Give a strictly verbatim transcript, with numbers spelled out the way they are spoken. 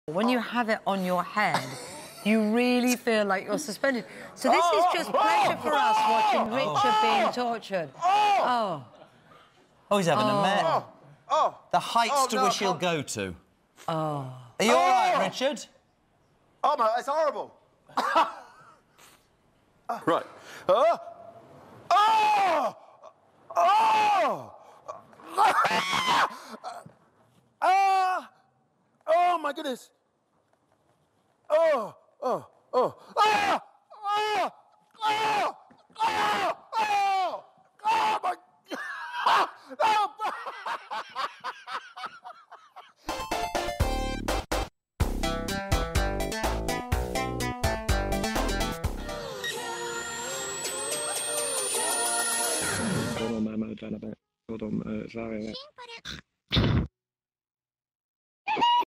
When you have it on your head, you really feel like you're suspended. So this is just pleasure for us watching Richard being tortured. Oh. Oh, he's having Oh. a mare. Oh, oh. The heights Oh, to no, which he'll oh. go to. Oh. Are you all right, Oh. Richard? Oh, my, it's horrible. Right. Uh, oh! Oh! Ah! Oh, my goodness. Oh, oh, oh. Ah! Ah! Ah! Ah! Oh! Oh, my... Oh! Hold on, man, I'm trying to hold on, uh, sorry.